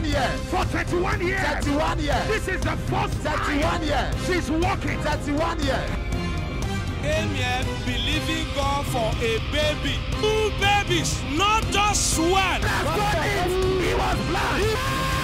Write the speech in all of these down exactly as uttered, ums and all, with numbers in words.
thirty-one years. For thirty-one years. thirty-one years. This is the first thirty-one time years. she's walking. thirty-one years. Came here believing God for a baby. Two babies, not just one. That's what it is. He was blind.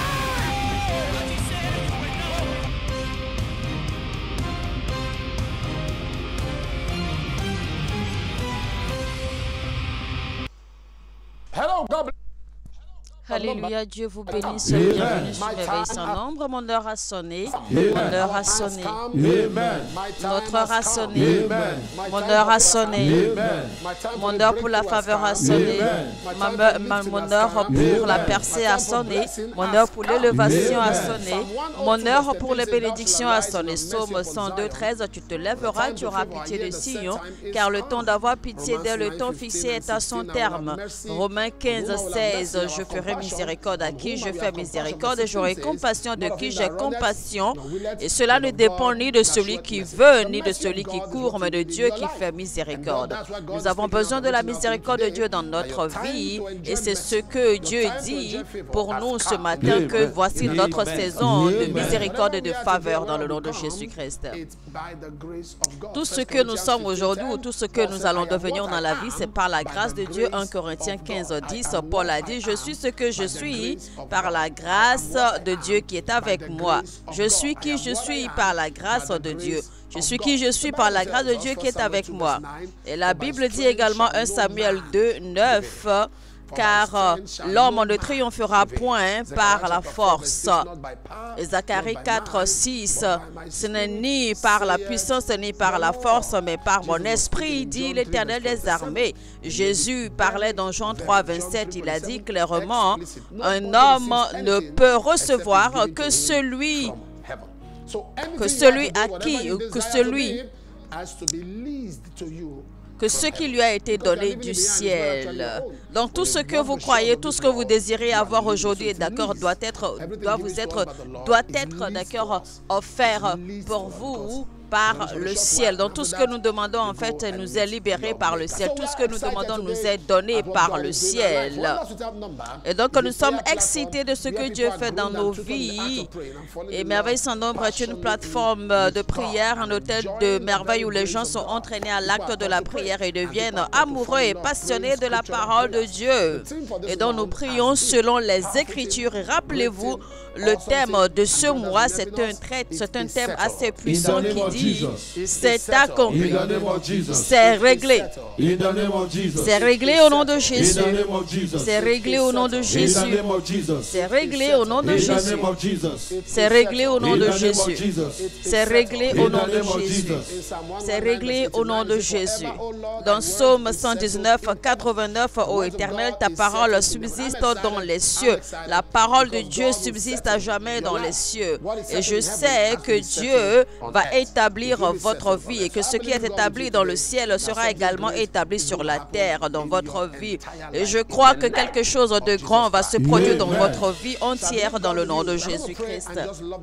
Hello, God bless. Alléluia, Dieu vous bénisse. Bienvenue sur Réveil sans nombre. Mon heure a sonné. Mon heure a sonné. Notre heure a sonné. Mon heure a sonné. Mon heure pour la faveur a sonné. Ma, ma, mon heure pour la percée a sonné. Mon heure pour l'élévation a sonné. Mon heure pour les bénédictions a sonné. Psaume cent deux, treize. Tu te lèveras, tu auras pitié de Sion, car le temps d'avoir pitié dès le temps fixé est à son terme. Romains quinze, seize. Je ferai miséricorde à qui je fais miséricorde et j'aurai compassion de qui j'ai compassion. Et cela ne dépend ni de celui qui veut, ni de celui qui court, mais de Dieu qui fait miséricorde. Nous avons besoin de la miséricorde de Dieu dans notre vie et c'est ce que Dieu dit pour nous ce matin, que voici notre saison de miséricorde et de faveur dans le nom de Jésus-Christ. Tout ce que nous sommes aujourd'hui ou tout ce que nous allons devenir dans la vie, c'est par la grâce de Dieu. un Corinthiens quinze, dix, Paul a dit, je suis ce que je suis par la grâce de Dieu qui est avec moi. Je suis qui je suis par la grâce de Dieu. Je suis qui je suis par la grâce de Dieu qui est avec moi. Et la Bible dit également un Samuel deux, neuf, car l'homme ne triomphera point par la force. Et Zacharie quatre, six, ce n'est ni par la puissance ni par la force, mais par mon esprit, dit l'Éternel des armées. Jésus parlait dans Jean trois, vingt-sept, il a dit clairement, un homme ne peut recevoir que celui, que celui à qui, que celui que ce qui lui a été donné du ciel. Donc tout ce que vous croyez, tout ce que vous désirez avoir aujourd'hui, d'accord, doit être, doit vous être, doit être, d'accord, offert pour vous par le ciel. Donc tout ce que nous demandons en fait nous est libéré par le ciel. Tout ce que nous demandons nous est donné par le ciel. Et donc nous sommes excités de ce que Dieu fait dans nos vies. Et Merveille sans nombre est une plateforme de prière, un hôtel de merveille où les gens sont entraînés à l'acte de la prière et deviennent amoureux et passionnés de la parole de Dieu. Et donc nous prions selon les Écritures. Et rappelez-vous, le thème de ce mois, c'est un, c'est un thème assez puissant qui dit « C'est accompli ». C'est réglé. C'est réglé au nom de Jésus. C'est réglé au nom de Jésus. C'est réglé au nom de Jésus. C'est réglé au nom de Jésus. C'est réglé au nom de Jésus. C'est réglé au nom de Jésus. Dans Psaume cent dix-neuf, quatre-vingt-neuf, ô Éternel, ta parole subsiste dans les cieux. La parole de Dieu subsiste à jamais dans les cieux. Et je sais que Dieu va établir votre vie et que ce qui est établi dans le ciel sera également établi sur la terre dans votre vie. Et je crois que quelque chose de grand va se produire dans votre vie entière dans le nom de Jésus-Christ.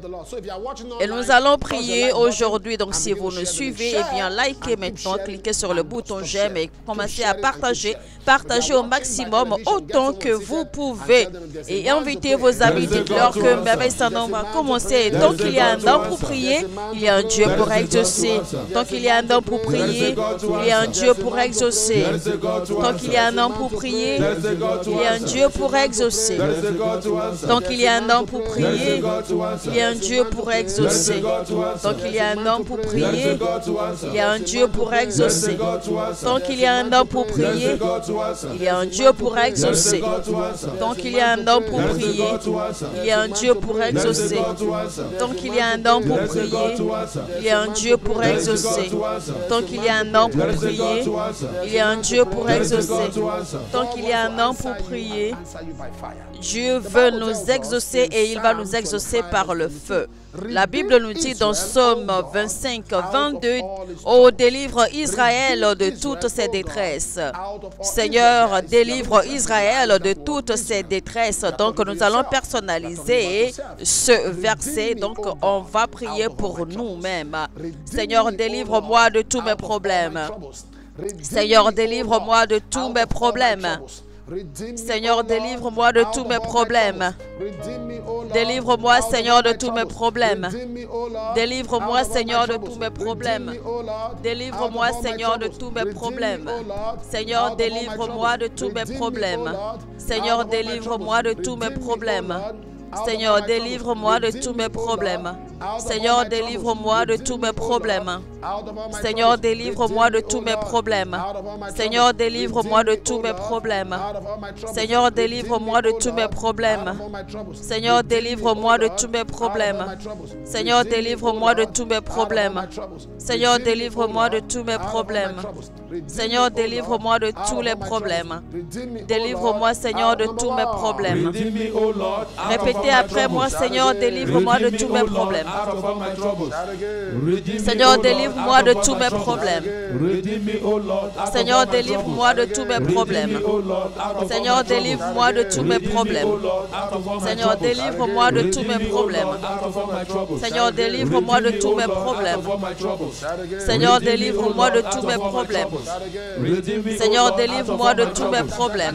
Et nous allons prier aujourd'hui. Donc si vous nous suivez, eh bien likez maintenant, cliquez sur le bouton j'aime et commencez à partager. Partagez au maximum autant que vous pouvez. Et invitez vos amis, dites-leur que Merveille sans nombre a commencé. Tant qu'il y a un homme pour prier, il y a un Dieu pour exaucer. Tant qu'il y a un homme pour prier, il y a un Dieu pour exaucer. Tant qu'il y a un homme pour prier, il y a un Dieu pour exaucer. Tant qu'il y a un homme pour prier, il y a un Dieu pour exaucer. Tant qu'il y a un homme pour prier, il y a un Dieu pour exaucer. Tant qu'il y a un homme pour prier, il y a un Dieu pour exaucer. Tant qu'il y a un homme pour prier, il y a un Dieu pour exaucer. Tant qu'il y a un homme pour prier, il y a un Dieu pour exaucer. Tant qu'il y a un homme pour prier, il y a un Dieu pour exaucer. Tant qu'il y a un homme pour prier, Dieu veut nous exaucer et il va nous exaucer par le feu. La Bible nous dit dans Psaume vingt-cinq, vingt-deux, « Oh, délivre Israël de toutes ses détresses. » Seigneur, délivre Israël de toutes ses détresses. Donc, nous allons personnaliser ce verset. Donc, on va prier pour nous-mêmes. Seigneur, délivre-moi de tous mes problèmes. Seigneur, délivre-moi de tous mes problèmes. Seigneur, délivre-moi de tous mes problèmes. Délivre-moi, Seigneur, de tous mes problèmes. Délivre-moi, Seigneur, de tous mes problèmes. Délivre-moi, Seigneur, de tous mes problèmes. Seigneur, délivre-moi de tous mes problèmes. Seigneur, délivre-moi de tous mes problèmes. Seigneur, délivre-moi de tous mes problèmes. Seigneur, délivre-moi de tous mes problèmes. Seigneur, délivre-moi de tous mes problèmes. Seigneur, délivre-moi de tous mes problèmes. Seigneur, délivre-moi de tous mes problèmes. Seigneur, délivre-moi de tous mes problèmes. Seigneur, délivre-moi de tous mes problèmes. Seigneur, délivre-moi de tous mes problèmes. Seigneur, délivre-moi de tous les problèmes. Délivre-moi, Seigneur, de tous mes problèmes. Répétez après moi, Seigneur, délivre-moi de tous mes problèmes. Seigneur, délivre-moi de tous mes problèmes. Seigneur, délivre-moi de tous mes problèmes. Seigneur, délivre-moi de tous mes problèmes. Seigneur, délivre-moi de tous mes problèmes. Seigneur, délivre-moi de tous mes problèmes. Seigneur, délivre-moi de tous mes problèmes. Seigneur, délivre-moi de tous mes problèmes.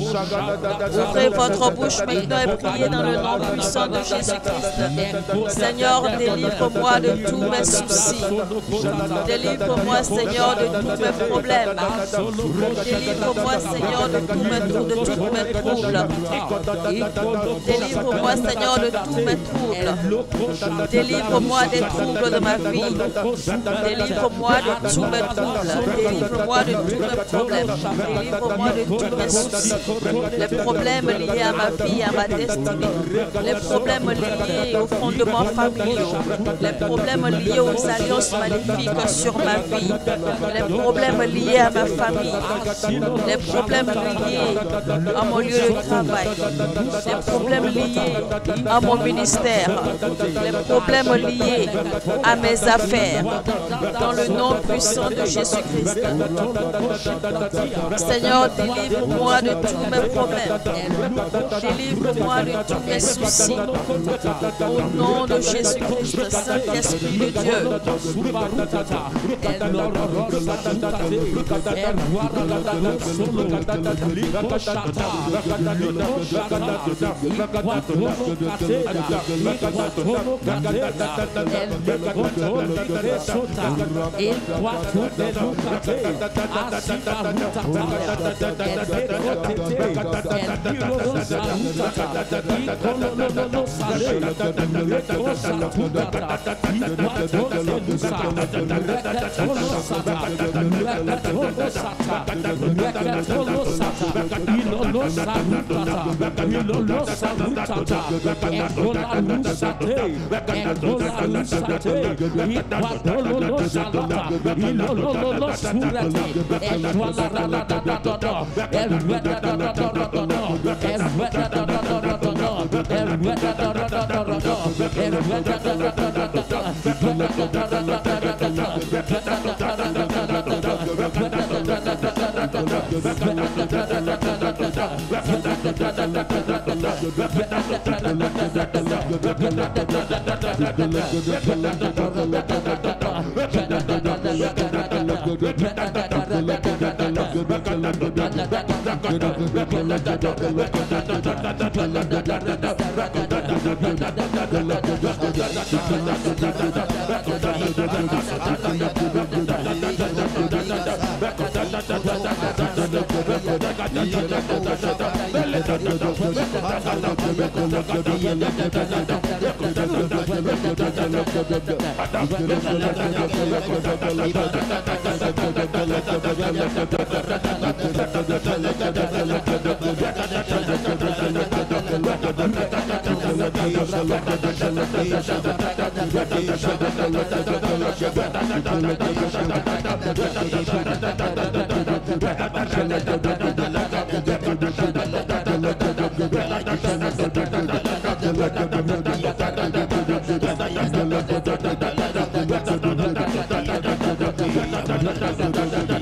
Ouvrez votre bouche maintenant et priez dans le nom puissant de Jésus-Christ. Seigneur, délivre-moi de tous mes soucis. Délivre-moi, Seigneur, de tous mes problèmes. Délivre-moi, Seigneur, de tous mes, de tous mes troubles. Délivre-moi, Seigneur, de tous mes troubles. Délivre-moi des troubles de ma vie. Délivre-moi de tous mes troubles. Délivre-moi de tous mes problèmes. Délivre-moi de tous mes soucis. Les problèmes liés à ma vie, à ma destinée. Les problèmes liés aux fondements familiaux. Les problèmes liés aux alliances maléfiques sur ma vie. Les problèmes liés à ma famille. Les problèmes liés à mon lieu de travail. Les problèmes liés à mon ministère. Les problèmes liés à mes affaires. Dans le nom puissant de Jésus-Christ. Seigneur, délivre-moi de tous mes problèmes. Délivre-moi de tous mes soucis. Au nom de Jésus-Christ, Saint-Esprit de Dieu. Thank you.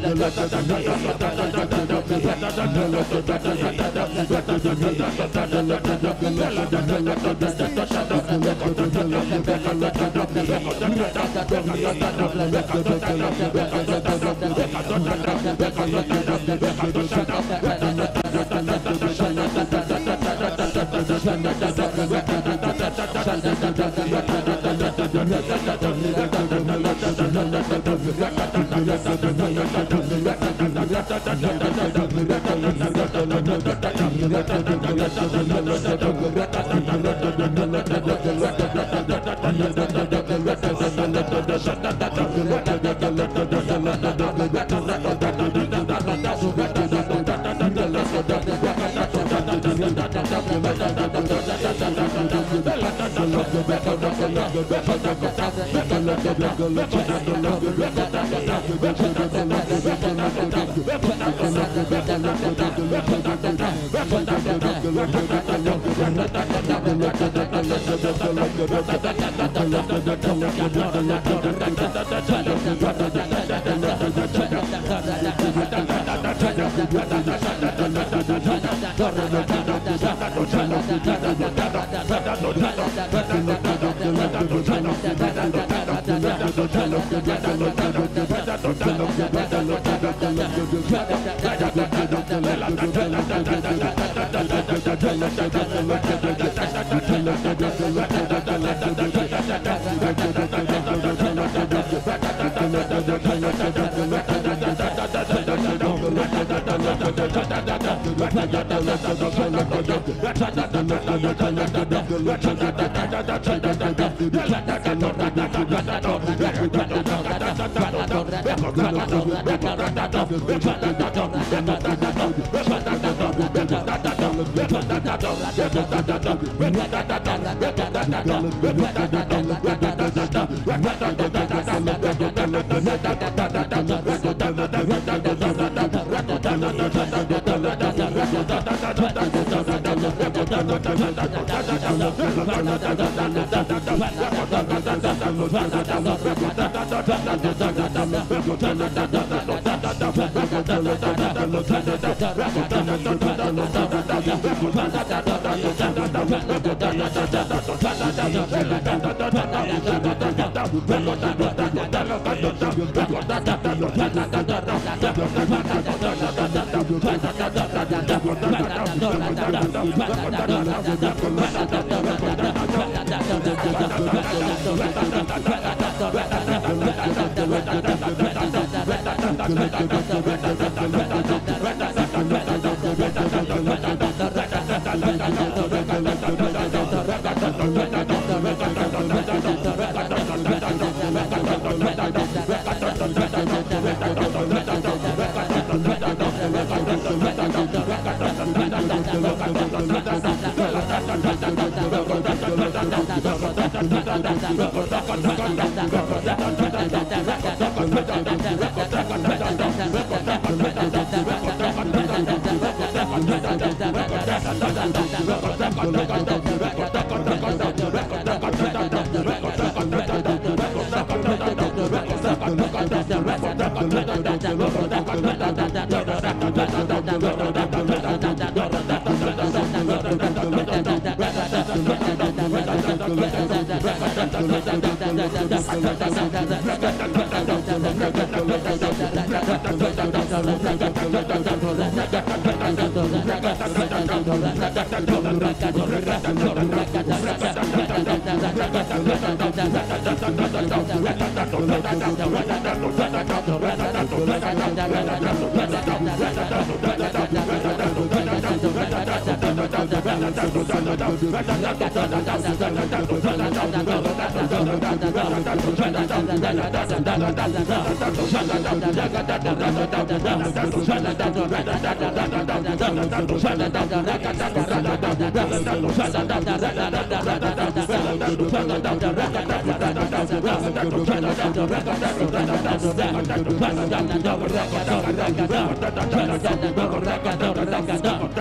Rakata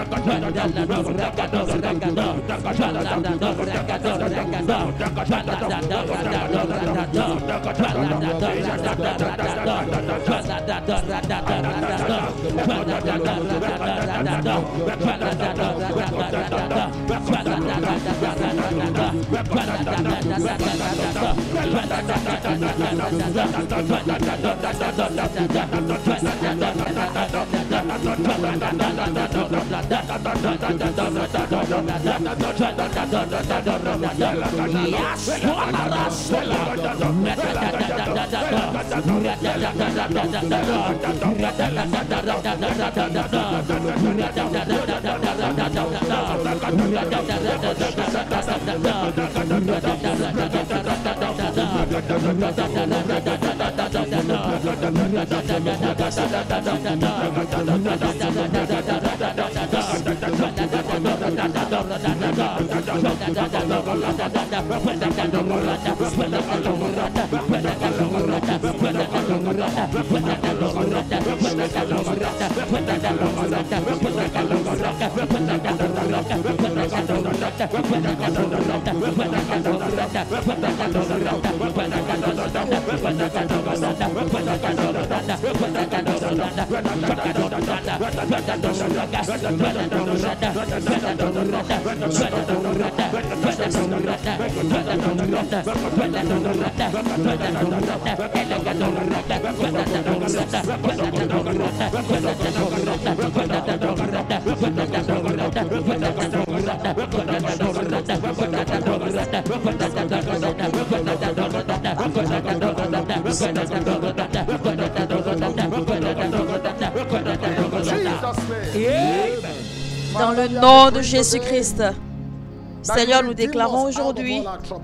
Dans le nom de Jésus-Christ, Seigneur, nous déclarons aujourd'hui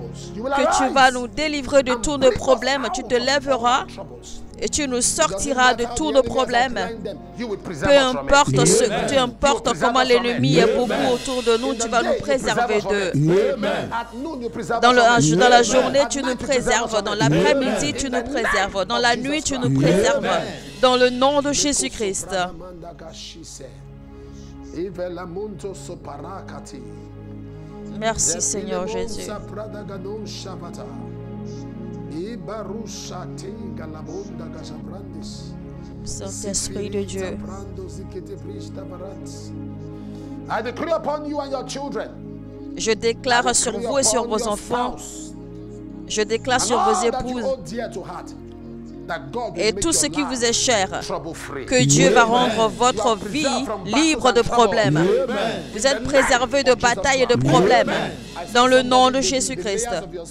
que tu vas nous délivrer de tous nos problèmes. Tu te lèveras et tu nous sortiras de tous nos problèmes. Peu importe, ce, peu importe comment l'ennemi est beaucoup autour de nous, tu vas nous préserver d'eux. Dans, le, dans la journée, tu nous préserves. Dans l'après-midi, tu nous préserves. Dans la nuit, tu nous préserves. Dans le nom de Jésus-Christ. Merci Seigneur Jésus. Saint-Esprit de Dieu. Je déclare sur vous et sur vos enfants, je déclare sur vos épouses et tout ce qui vous est cher, que Dieu va rendre votre vie libre de problèmes. Vous êtes préservés de batailles et de problèmes. Dans le nom de Jésus-Christ.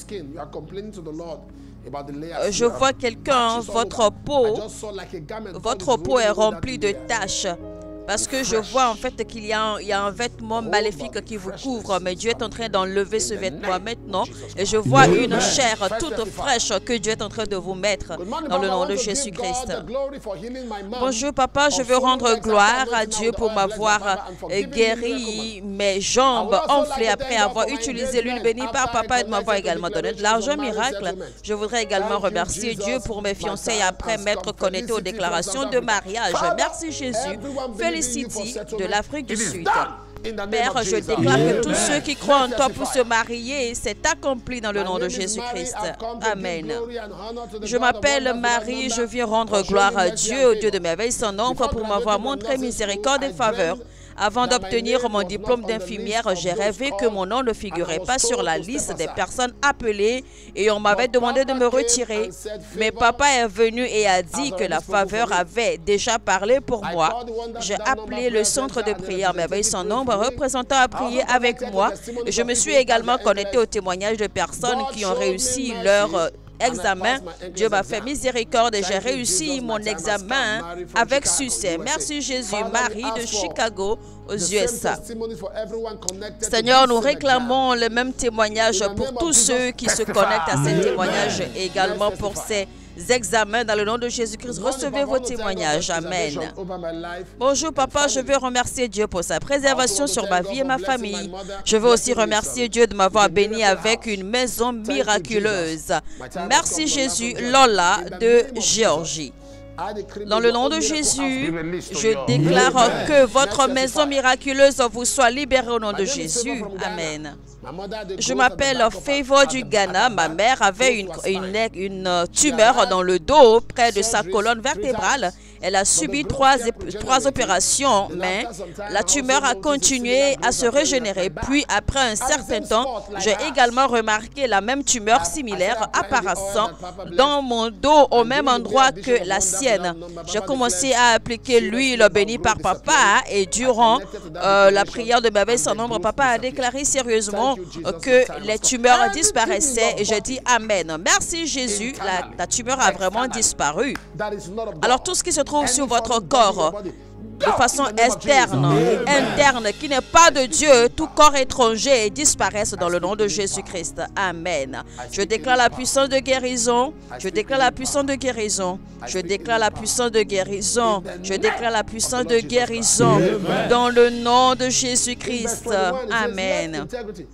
Je vois quelqu'un, votre peau, votre peau est remplie de taches. Parce que je vois en fait qu'il y, y a un vêtement maléfique qui vous couvre, mais Dieu est en train d'enlever ce vêtement maintenant. Et je vois une chair toute fraîche que Dieu est en train de vous mettre dans le nom de Jésus-Christ. Bonjour papa, je veux rendre gloire à Dieu pour m'avoir guéri mes jambes enflées après avoir utilisé l'huile bénie par papa et de m'avoir également donné de l'argent miracle. Je voudrais également remercier Dieu pour mes fiançailles après m'être connecté aux déclarations de mariage. Merci Jésus. Felicity de l'Afrique du Sud. Père, je déclare que tous ceux qui croient en toi pour se marier, c'est accompli dans le nom de Jésus-Christ. Amen. Je m'appelle Marie, je viens rendre gloire à Dieu, au Dieu de merveille, son nom, pour m'avoir montré miséricorde et faveur. Avant d'obtenir mon diplôme d'infirmière, j'ai rêvé que mon nom ne figurait pas sur la liste des personnes appelées et on m'avait demandé de me retirer. Mais papa est venu et a dit que la faveur avait déjà parlé pour moi. J'ai appelé le centre de prière Merveille son nombre représentant à prier avec moi. Je me suis également connecté aux témoignages de personnes qui ont réussi leur examen. Dieu m'a fait miséricorde et j'ai réussi mon examen avec succès. Merci Jésus. Marie de Chicago aux U S A. Seigneur, nous réclamons le même témoignage pour tous ceux qui se connectent à ces témoignages et également pour ces examens dans le nom de Jésus-Christ. Recevez vos témoignages. Amen. Bonjour papa, je veux remercier Dieu pour sa préservation sur ma vie et ma famille. Je veux aussi remercier Dieu de m'avoir béni avec une maison miraculeuse. Merci Jésus. Lola de Géorgie. Dans le nom de Jésus, je déclare que votre maison miraculeuse vous soit libérée au nom de Jésus. Amen. Je m'appelle Favor du Ghana. Ma mère avait une, une, une tumeur dans le dos près de sa colonne vertébrale. Elle a subi trois, trois opérations, mais la tumeur a continué à se régénérer. Puis, après un certain temps, j'ai également remarqué la même tumeur similaire apparaissant dans mon dos au même endroit que la sienne. J'ai commencé à appliquer l'huile bénie par papa et durant euh, la prière de bébé sans nombre, papa a déclaré sérieusement que les tumeurs disparaissaient et j'ai dit Amen. Merci Jésus, la, la tumeur a vraiment disparu. Alors tout ce qui se trouve sur votre corps de façon externe, interne, qui n'est pas de Dieu, tout corps étranger disparaisse dans le nom de Jésus-Christ. Amen. Je déclare la puissance de guérison. Je déclare la puissance de guérison. Je déclare la puissance de guérison. Je déclare la puissance de guérison dans le nom de Jésus-Christ. Amen.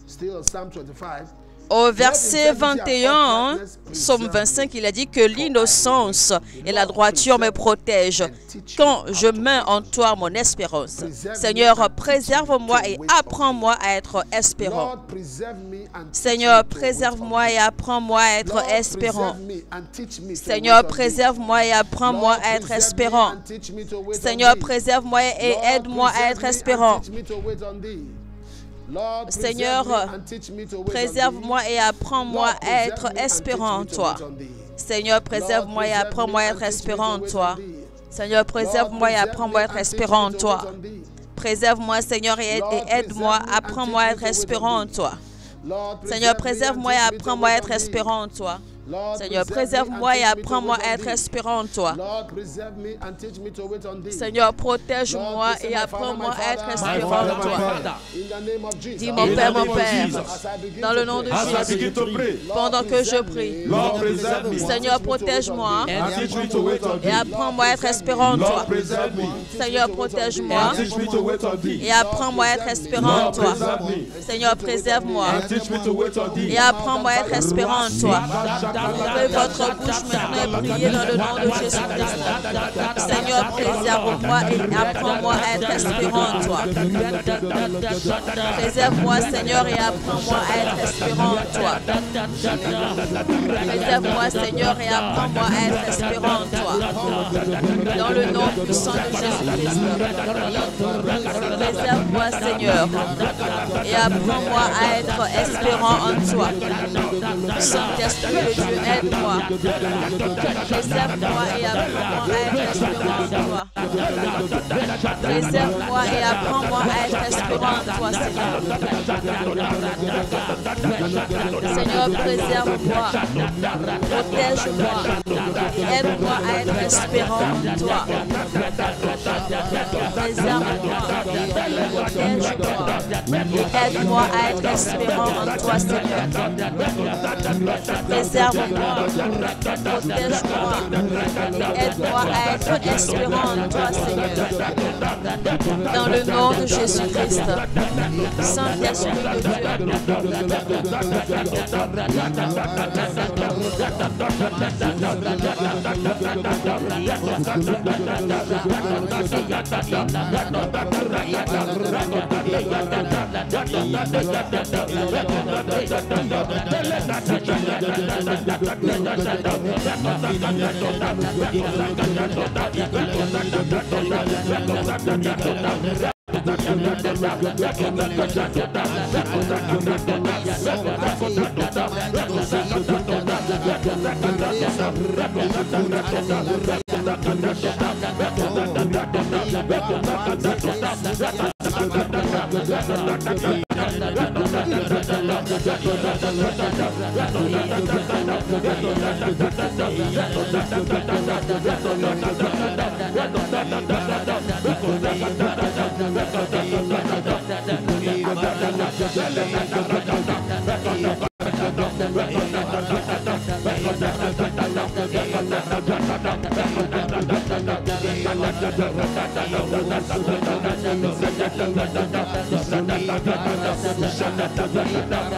Au verset vingt et un, Psaume vingt-cinq, il a dit que l'innocence et la droiture me protègent quand je mets en toi mon espérance. Seigneur, préserve-moi et apprends-moi à être espérant. Seigneur, préserve-moi et apprends-moi à être espérant. Seigneur, préserve-moi et apprends-moi à être espérant. Seigneur, préserve-moi et aide-moi à être espérant. Seigneur, préserve-moi et apprends-moi à être espérant en toi. Seigneur, préserve-moi et apprends-moi à être espérant en toi. Seigneur, préserve-moi et apprends-moi à être espérant en toi. Préserve-moi, Seigneur, et aide-moi, apprends-moi à être espérant en toi. Seigneur, préserve-moi et apprends-moi à être espérant en toi. Seigneur, préserve-moi et apprends-moi à être espérant en toi. Seigneur, protège-moi et apprends-moi à être espérant en toi. Dis mon Père, mon Père, dans le nom de Jésus, pendant que je prie, Seigneur, protège-moi et apprends-moi à être espérant en toi. Seigneur, protège-moi et apprends-moi à être espérant en toi. Seigneur, préserve-moi et apprends-moi à être espérant en toi. Ouvrez votre bouche maintenant et priez dans le nom de Jésus-Christ. Seigneur, préserve-moi et apprends-moi à être espérant en toi. Préserve-moi, Seigneur, et apprends-moi à être espérant en toi. Préserve-moi, Seigneur, et apprends-moi à être espérant en toi. Dans le nom puissant de Jésus-Christ. Préserve-moi, Seigneur, et apprends-moi à être espérant en toi. Saint-Esprit de Dieu, aide-moi. Préserve-moi et apprends-moi à être espérant en toi. Préserve-moi et apprends-moi à être espérant en toi, Seigneur. Seigneur, préserve-moi. Protège-moi. Aide-moi à être espérant en toi. Préserve-moi. Protège-moi. Aide-moi à être espérant en toi, Seigneur. Préserve-moi, protège-moi, aide-moi à être espérant en toi, Seigneur. Dans le nom de Jésus-Christ, Saint-Esprit de Dieu. Thank you.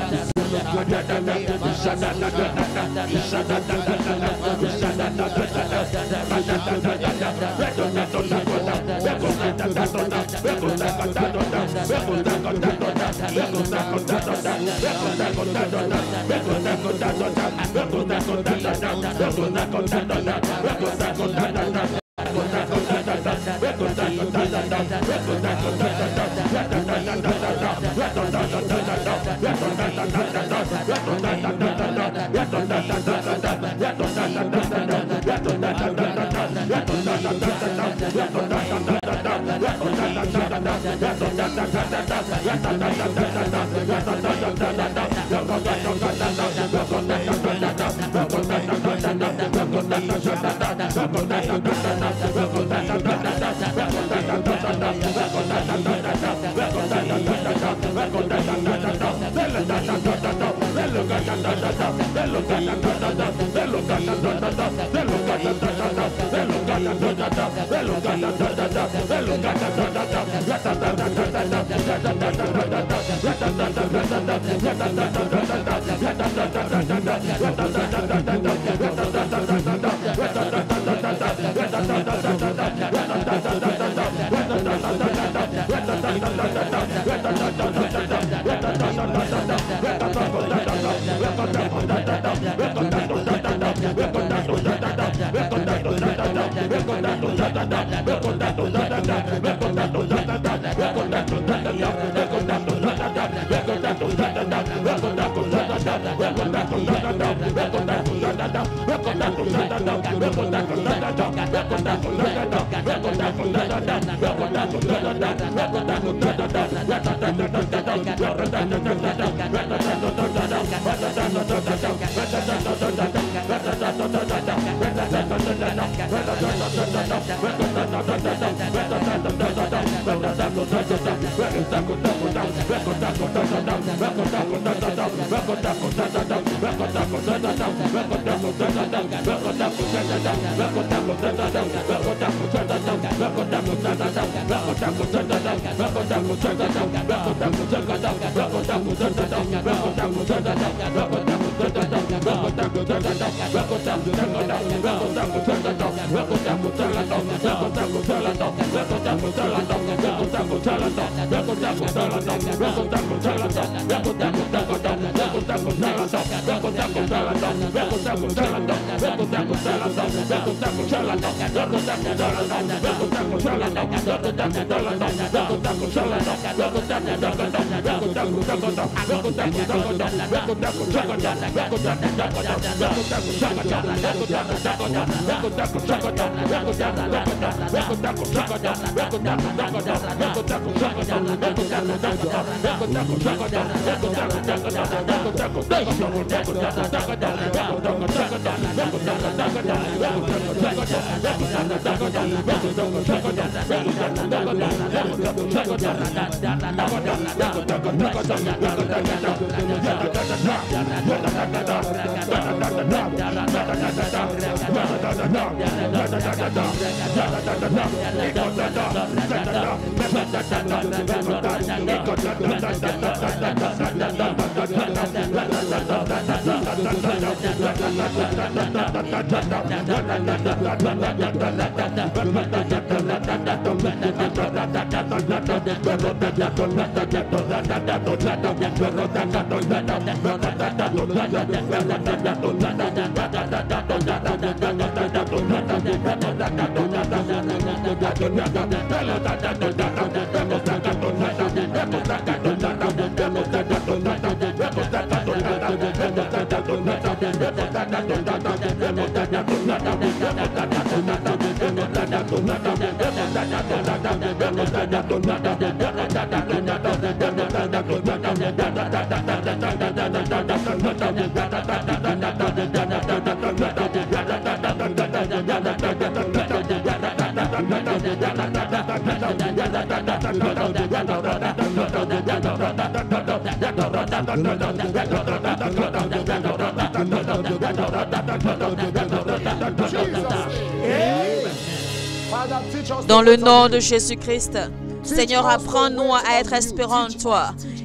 Dans le nom de Jésus-Christ, Seigneur, apprends-nous à être espérants en toi.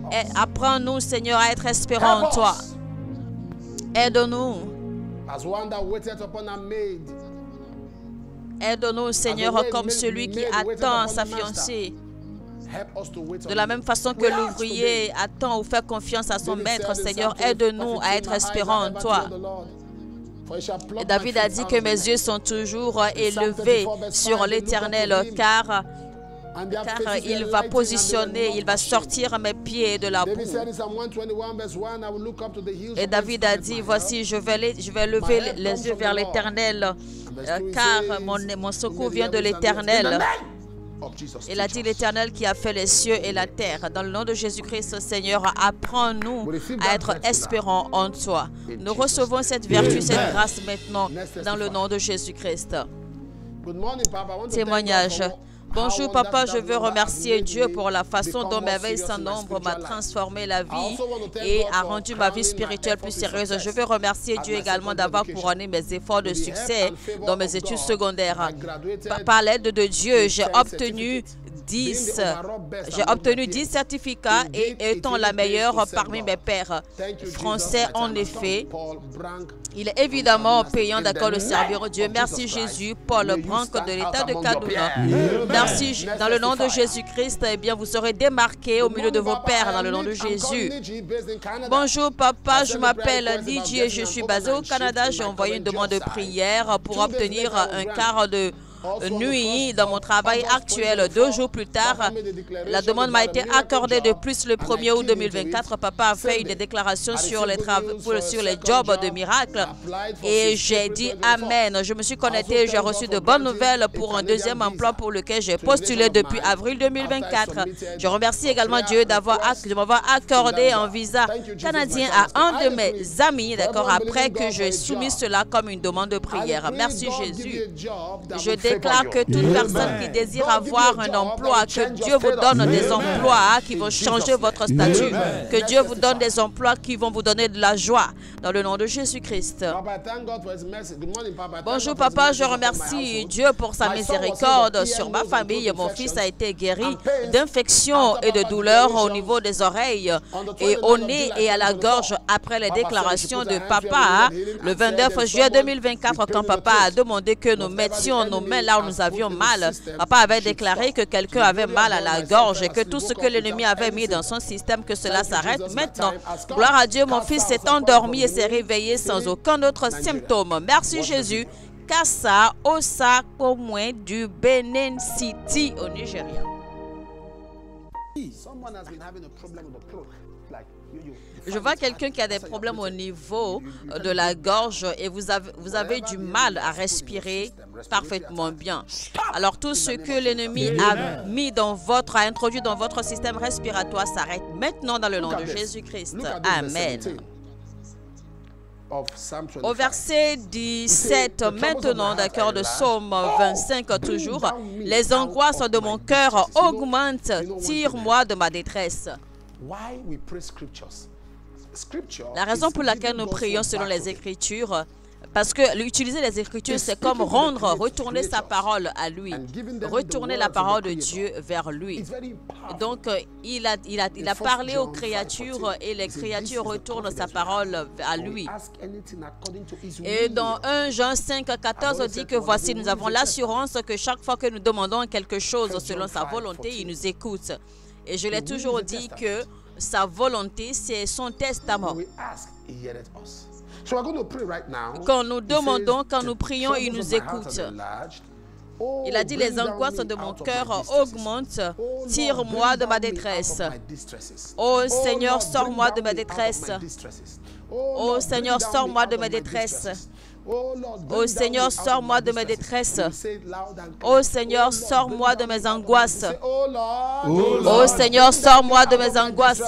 Apprends-nous, Seigneur, à être espérants en toi. Aide-nous. Aide-nous, Seigneur, comme celui qui attend sa fiancée. De la même façon que l'ouvrier attend ou fait confiance à son maître, Seigneur, aide-nous à être espérants en toi. Et David a dit que mes yeux sont toujours élevés sur l'Éternel, car, car il va positionner, il va sortir mes pieds de la boue. Et David a dit, voici, je vais, je vais lever les yeux vers l'Éternel, car mon, mon secours vient de l'Éternel. Il a dit l'Éternel qui a fait les cieux et la terre. Dans le nom de Jésus-Christ, Seigneur, apprends-nous à être espérants en toi. Nous recevons cette vertu, cette grâce maintenant dans le nom de Jésus-Christ. Témoignage. Bonjour papa, je veux remercier Dieu pour la façon dont merveille sans nombre m'a transformé la vie et a rendu ma vie spirituelle plus sérieuse. Je veux remercier Dieu également d'avoir couronné mes efforts de succès dans mes études secondaires. Par l'aide de Dieu, j'ai obtenu dix, j'ai obtenu dix certificats et étant la meilleure parmi mes pairs. Français, en effet, il est évidemment payant d'accord de servir Dieu. Merci Jésus, Paul Branc de l'État de Kaduna. Merci dans le nom de Jésus-Christ. Eh bien, vous serez démarqués au milieu de vos pères dans le nom de Jésus. Bonjour papa, je m'appelle Lidji et je suis basé au Canada. J'ai envoyé une demande de prière pour obtenir un quart de nuit dans mon travail actuel. Deux jours plus tard, la demande m'a été accordée de plus le premier août deux mille vingt-quatre. Papa a fait une déclaration sur les, sur les jobs de miracle et j'ai dit Amen. Je me suis connecté et j'ai reçu de bonnes nouvelles pour un deuxième emploi pour lequel j'ai postulé depuis avril deux mille vingt-quatre. Je remercie également Dieu d'avoir de m'avoir accordé un visa canadien à un de mes amis, d'accord, après que j'ai soumis cela comme une demande de prière. Merci Jésus. Je déclare que toute personne qui désire avoir un emploi, que Dieu vous donne des emplois qui vont changer votre statut, que Dieu vous donne des emplois qui vont vous donner de la joie, dans le nom de Jésus-Christ. Bonjour papa, je remercie Dieu pour sa miséricorde sur ma famille. Mon fils a été guéri d'infections et de douleurs au niveau des oreilles et au nez et à la gorge après les déclarations de papa le vingt-neuf juillet deux mille vingt-quatre, quand papa a demandé que nous mettions nos mains là où nous avions mal. Papa avait déclaré que quelqu'un avait mal à la gorge et que tout ce que l'ennemi avait mis dans son système, que cela s'arrête maintenant. Gloire à Dieu, mon fils s'est endormi et s'est réveillé sans aucun autre symptôme. Merci Jésus. Kassa Osa Komwe du Benin City au Nigeria. Je vois quelqu'un qui a des problèmes au niveau de la gorge et vous avez, vous avez du mal à respirer parfaitement bien. Alors tout ce que l'ennemi a mis dans votre, a introduit dans votre système respiratoire s'arrête maintenant dans le nom de Jésus-Christ. Amen. Au verset dix-sept, maintenant, d'accord, de Psaume vingt-cinq, toujours, les angoisses de mon cœur augmentent, tire-moi de ma détresse. La raison pour laquelle nous prions selon les Écritures, parce que utiliser les Écritures, c'est comme rendre, retourner sa parole à lui, retourner la parole de Dieu vers lui. Donc, il a, il a, il a parlé aux créatures et les créatures retournent sa parole à lui. Et dans un Jean cinq, quatorze dit que voici, nous avons l'assurance que chaque fois que nous demandons quelque chose selon sa volonté, il nous écoute. Et je l'ai toujours dit que sa volonté, c'est son testament. Quand nous demandons, quand nous prions, il nous écoute. Il a dit, les angoisses de mon cœur augmentent, tire-moi de ma détresse. Ô Seigneur, sors-moi de ma détresse. Ô Seigneur, sors-moi de ma détresse. Ô Seigneur, sors-moi de mes détresses. Ô Seigneur, sors-moi de mes angoisses. Ô Seigneur, sors-moi de mes angoisses.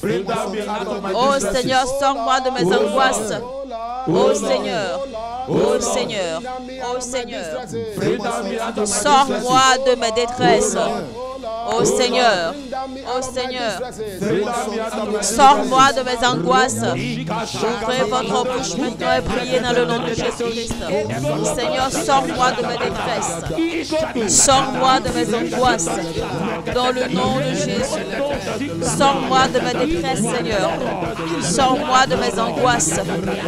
Ô Seigneur, sors-moi de mes angoisses. Ô Seigneur, ô Seigneur, ô Seigneur, sors-moi de mes détresses. Ô Seigneur, Oh Seigneur, sors-moi de mes angoisses. Ouvrez votre bouche maintenant et priez dans le nom de Jésus-Christ. Seigneur, sors-moi de mes détresses. Sors-moi de mes angoisses. Dans le nom de Jésus. Sors-moi de mes détresses, Seigneur. Sors-moi de mes angoisses.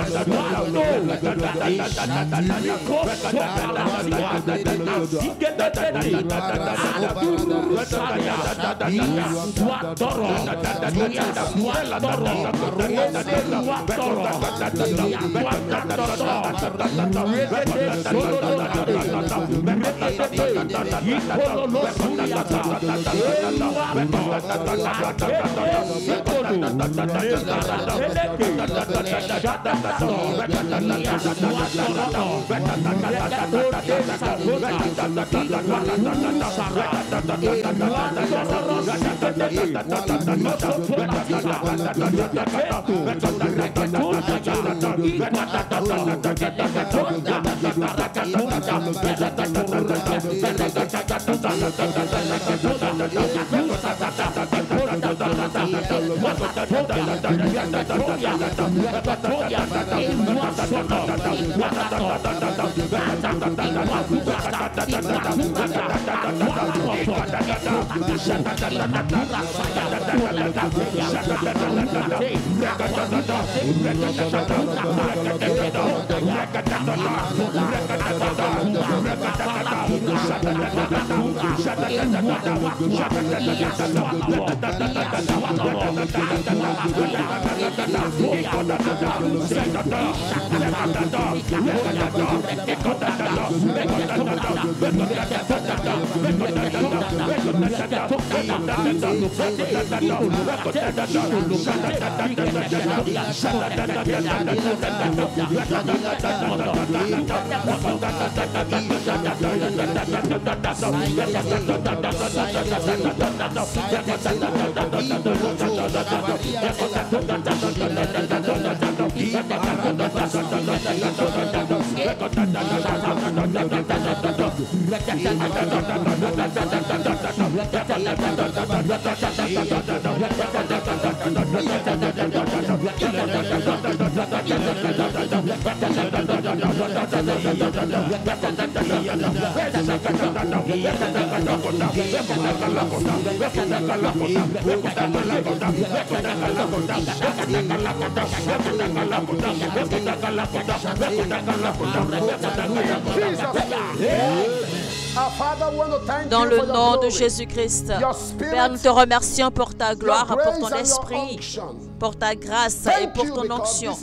Dans le nom de Jésus-Christ, Père, nous te remercions pour ta gloire, pour ton esprit, pour ta grâce et pour ton onction.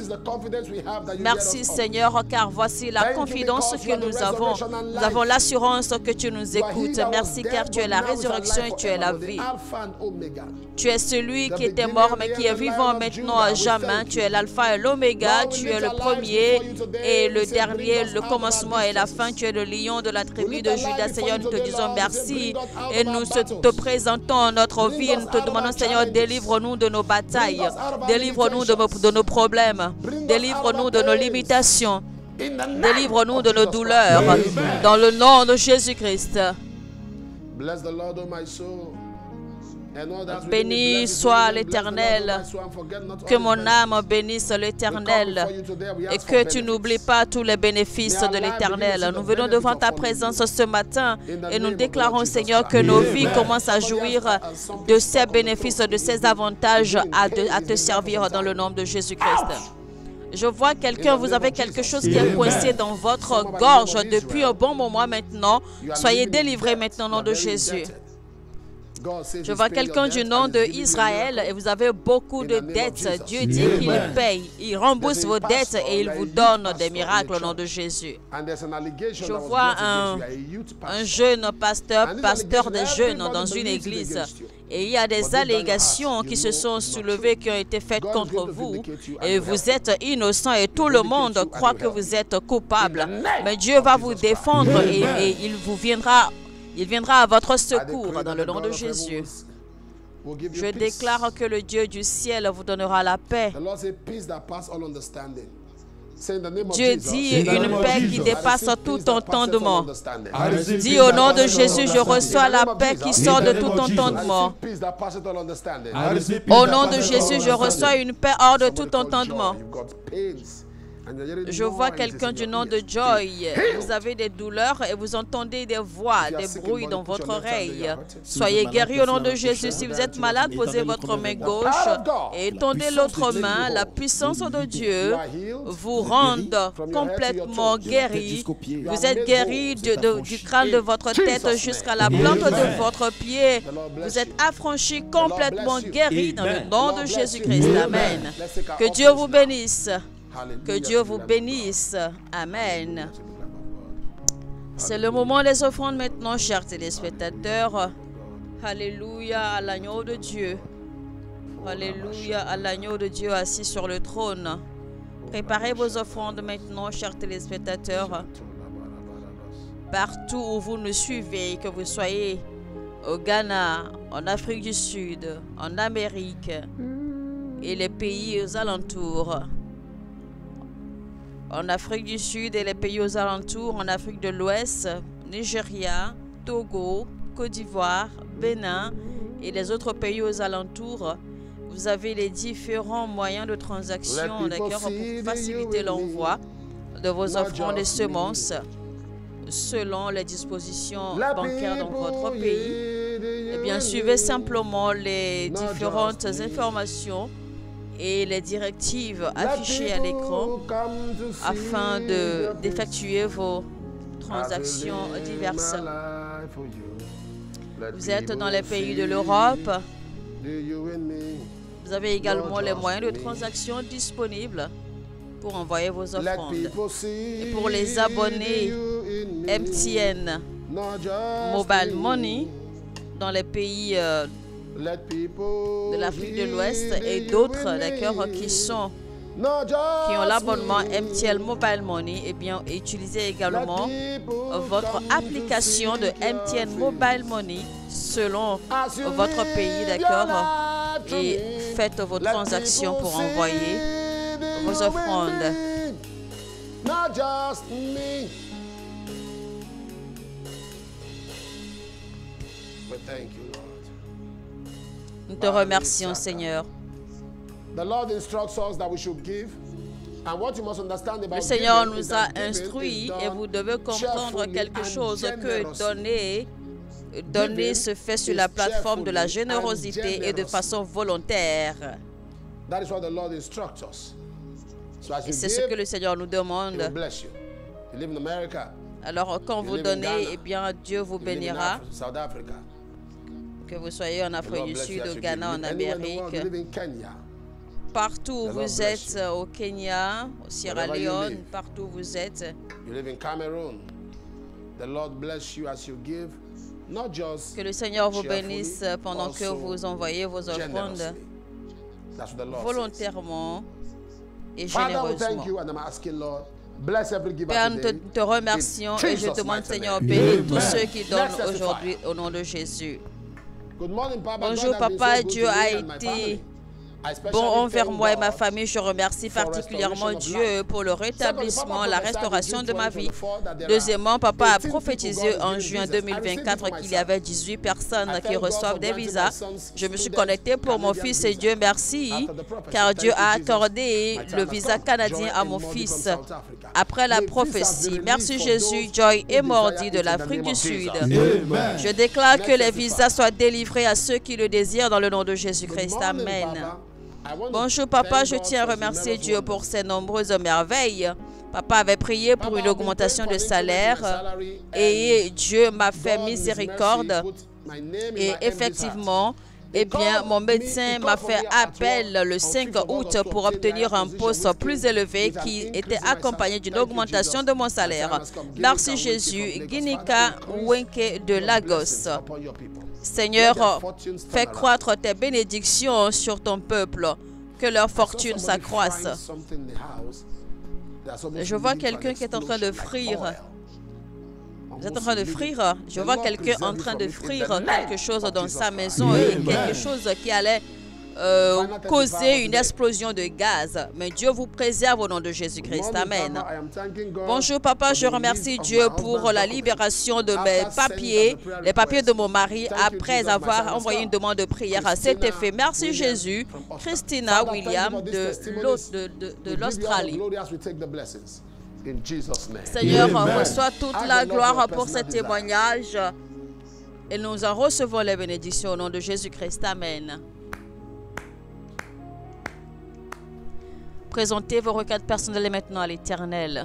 Merci Seigneur, car voici la confidence que nous avons. Nous avons l'assurance que tu nous écoutes. Merci car tu es la résurrection et tu es la vie. Tu es celui qui était mort mais qui est vivant maintenant à jamais. Tu es l'alpha et l'oméga. Tu es le premier et le dernier, le commencement et la fin. Tu es le lion de la tribu de Judas. Seigneur, nous te disons merci et nous te présentons notre vie. Nous te demandons, Seigneur, délivre-nous de nos batailles. Délivre-nous de, de nos problèmes. Délivre-nous de nos limitations. Délivre-nous de nos douleurs. Dans le nom de Jésus-Christ. Béni soit l'Éternel, que mon âme bénisse l'Éternel et que tu n'oublies pas tous les bénéfices de l'Éternel. Nous venons devant ta présence ce matin et nous déclarons, Seigneur, que nos vies commencent à jouir de ces bénéfices, de ces avantages à, de, à te servir dans le nom de Jésus-Christ. Je vois quelqu'un, vous avez quelque chose qui est coincé dans votre gorge depuis un bon moment maintenant. Soyez délivrés maintenant au nom de Jésus. Je vois quelqu'un du nom d'Israël et vous avez beaucoup de dettes. Dieu dit qu'il paye, il rembourse vos dettes et il vous donne des miracles au nom de Jésus. Je vois un, un jeune pasteur, pasteur des jeunes dans une église. Et il y a des allégations qui se sont soulevées, qui ont été faites contre vous. Et vous êtes innocent et tout le monde croit que vous êtes coupable. Mais Dieu va vous défendre et, et il vous viendra... Il viendra à votre secours dans le nom de Jésus. Je déclare que le Dieu du ciel vous donnera la paix. Dieu dit une paix qui dépasse tout entendement. Dis au nom de Jésus, je reçois la paix qui sort de tout entendement. Au nom de Jésus, je reçois une paix hors de tout entendement. Je vois quelqu'un du nom de Joy. Vous avez des douleurs et vous entendez des voix, des bruits dans votre oreille. Soyez guéris au nom de Jésus. Si vous êtes malade, posez votre main gauche et étendez l'autre main. La puissance de Dieu vous rend complètement guéri. Vous êtes guéri de, de, du crâne de votre tête jusqu'à la plante de votre pied. Vous êtes affranchi, complètement guéri dans le nom de Jésus-Christ. Amen. Que Dieu vous bénisse. Que Dieu vous bénisse. Amen. C'est le moment des offrandes maintenant, chers téléspectateurs. Alléluia à l'agneau de Dieu. Alléluia à l'agneau de Dieu assis sur le trône. Préparez vos offrandes maintenant, chers téléspectateurs. Partout où vous nous suivez, que vous soyez au Ghana, en Afrique du Sud, en Amérique et les pays aux alentours. En Afrique du Sud et les pays aux alentours, en Afrique de l'Ouest, Nigeria, Togo, Côte d'Ivoire, Bénin et les autres pays aux alentours, vous avez les différents moyens de transaction, d'accord, pour faciliter l'envoi de vos offrandes et semences selon les dispositions bancaires dans votre pays. Eh bien, suivez simplement les différentes informations et les directives affichées à l'écran afin d'effectuer vos transactions diverses. Vous êtes dans les pays de l'Europe. Vous avez également les moyens de transaction disponibles pour envoyer vos offrandes. Et pour les abonnés M T N Mobile Money dans les pays euh, de l'Afrique de l'Ouest et d'autres, d'accord, qui sont qui ont l'abonnement M T N Mobile Money, et bien utilisez également votre application de M T N Mobile Money selon votre pays, d'accord, et faites vos transactions pour envoyer vos offrandes. Nous te remercions, Seigneur. Le Seigneur nous a instruits et vous devez comprendre quelque chose, que donner, donner se fait sur la plateforme de la générosité et de façon volontaire. Et c'est ce que le Seigneur nous demande. Alors quand vous donnez, eh bien Dieu vous bénira. Que vous soyez en Afrique du Sud, au Ghana, en Amérique, partout où vous êtes, au Kenya, au Sierra Leone, partout où vous êtes. Que le Seigneur vous bénisse pendant que vous envoyez vos offrandes volontairement et généreusement. Père, nous te, te remercions et je demande, Seigneur, bénis tous ceux qui donnent aujourd'hui au nom de Jésus. Bonjour papa, Dieu a été bon envers moi et ma famille. Je remercie particulièrement Dieu pour le rétablissement, la restauration de ma vie. Deuxièmement, papa a prophétisé en juin deux mille vingt-quatre qu'il y avait dix-huit personnes qui reçoivent des visas. Je me suis connecté pour mon fils et Dieu merci, car Dieu a accordé le visa canadien à mon fils après la prophétie. Merci Jésus. Joy est mordi de l'Afrique du Sud. Je déclare que les visas soient délivrés à ceux qui le désirent dans le nom de Jésus-Christ. Amen. Bonjour papa, je tiens à remercier Dieu pour ses nombreuses merveilles. Papa avait prié pour une augmentation de salaire et Dieu m'a fait miséricorde. Et effectivement, eh bien, mon médecin m'a fait appel le cinq août pour obtenir un poste plus élevé qui était accompagné d'une augmentation de mon salaire. Merci Jésus. Ginika Wenke de Lagos. Seigneur, fais croître tes bénédictions sur ton peuple, que leur fortune s'accroisse. Je vois quelqu'un qui est en train de frire. Vous êtes en train de frire. Je vois quelqu'un en train de frire quelque chose dans sa maison et quelque chose qui allait euh, causer une explosion de gaz. Mais Dieu vous préserve au nom de Jésus-Christ. Amen. Bonjour papa, je remercie Dieu pour la libération de mes papiers, les papiers de mon mari, après avoir envoyé une demande de prière à cet effet. Merci Jésus. Christina William de, de, de, de l'Australie. Seigneur, reçois toute la gloire pour ce témoignage et nous en recevons les bénédictions au nom de Jésus-Christ. Amen. Présentez vos requêtes personnelles maintenant à l'Éternel.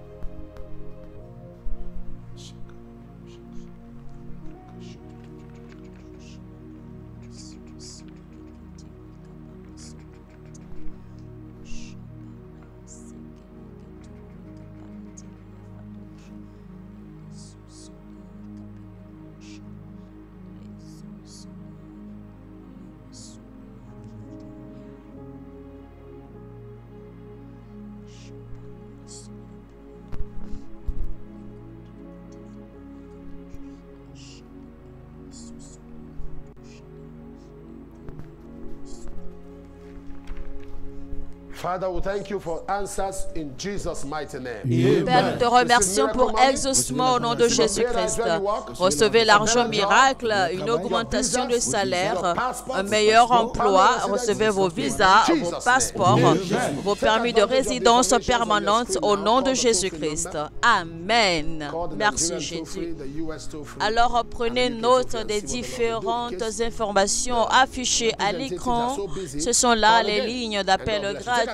Father, we thank you for answers in Jesus' mighty name. Père, nous te remercions pour exaucement au nom de Jésus-Christ. Recevez l'argent miracle, une augmentation de salaire, un meilleur emploi, recevez vos visas, vos passeports, vos permis de résidence permanente au nom de Jésus-Christ. Amen. Merci Jésus. Alors prenez note des différentes informations affichées à l'écran. Ce sont là les lignes d'appel gratuites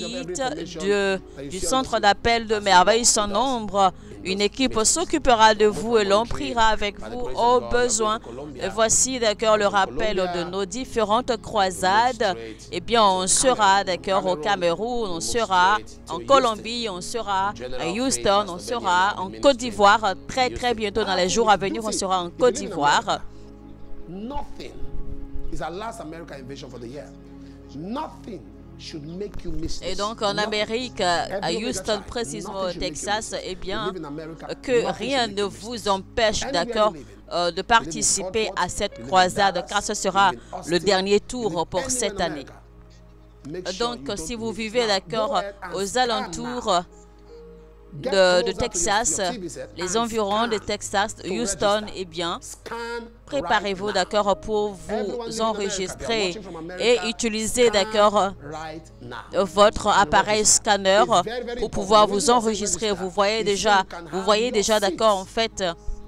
de, du centre d'appel de merveille sans nombre. Une équipe s'occupera de vous et l'on priera avec vous au besoin. Et voici d'accord le rappel de nos différentes croisades. Eh bien, on sera d'accord au Cameroun, on sera en Colombie, on sera à Houston, on sera en Côte d'Ivoire. Très très bientôt dans les jours à venir, on sera en Côte d'Ivoire. Nothing is our last American invasion for the year. Nothing. Et donc en Amérique, à Houston précisément au Texas, eh bien, que rien ne vous empêche, d'accord, euh, de participer à cette croisade, car ce sera le dernier tour pour cette année. Donc si vous vivez, d'accord, aux alentours de, de Texas, les environs de Texas, Houston, eh bien, préparez-vous, d'accord, pour vous enregistrer et utiliser, d'accord, votre appareil scanner pour pouvoir vous enregistrer. Vous voyez déjà, vous voyez déjà, d'accord, en fait,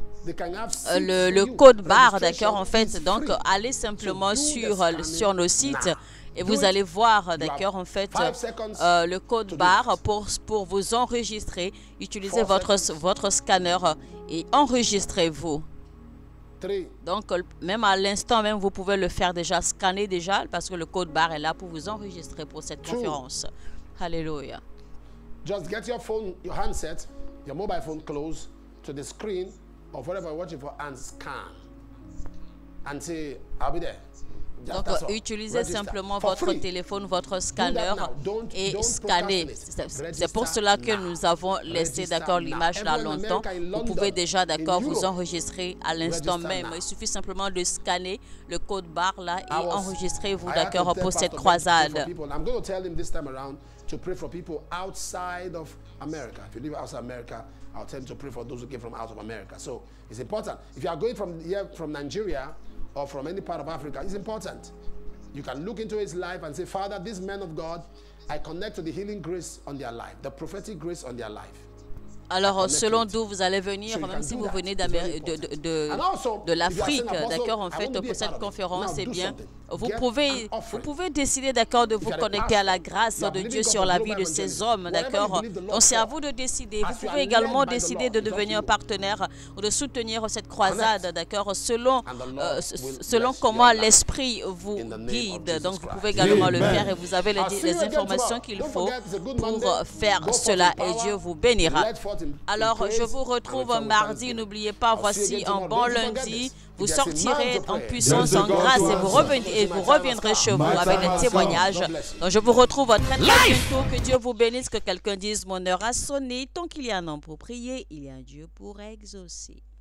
le, le code barre, d'accord, en fait. Donc, allez simplement sur, sur nos sites et vous allez voir, d'accord, en fait, euh, le code barre pour, pour vous enregistrer. Utilisez votre, votre scanner et enregistrez-vous. Donc, même à l'instant même, vous pouvez le faire déjà, scanner déjà, parce que le code barre est là pour vous enregistrer pour cette conférence. Alléluia. Just get your phone, your handset, your mobile phone close to the screen of whatever you're watching for and scan. And say, I'll be there. Donc, utilisez simplement votre téléphone, votre scanner et scannez. C'est pour cela que nous avons laissé, d'accord, l'image là longtemps. Vous pouvez déjà, d'accord, vous enregistrer à l'instant même. Il suffit simplement de scanner le code barre là et enregistrez-vous, d'accord, pour cette croisade. To pray for people outside of America. If you live outside America, I'll tell you to pray for those who came from out of America. So it's important. If you are going from here, from Nigeria or from any part of Africa, it's important. You can look into his life and say, Father, these men of God, I connect to the healing grace on their life, the prophetic grace on their life. Alors, selon d'où vous allez venir, même si vous venez de, de, de, de l'Afrique, d'accord, en fait, pour cette conférence, eh bien, vous pouvez, vous pouvez décider, d'accord, de vous connecter à la grâce de Dieu sur la vie de ces hommes, d'accord. Donc, c'est à vous de décider. Vous pouvez également décider de devenir partenaire ou de soutenir cette croisade, d'accord, selon, euh, selon comment l'Esprit vous guide. Donc, vous pouvez également le faire et vous avez les, les informations qu'il faut pour faire cela et Dieu vous bénira. Alors, je vous retrouve mardi. N'oubliez pas, voici un bon lundi. Vous sortirez en puissance, en grâce et vous, revenez, et vous reviendrez chez vous avec des témoignages. Donc, je vous retrouve très très bientôt. Que Dieu vous bénisse, que quelqu'un dise mon heure a sonné. Tant qu'il y a un homme pour prier, il y a un Dieu pour exaucer.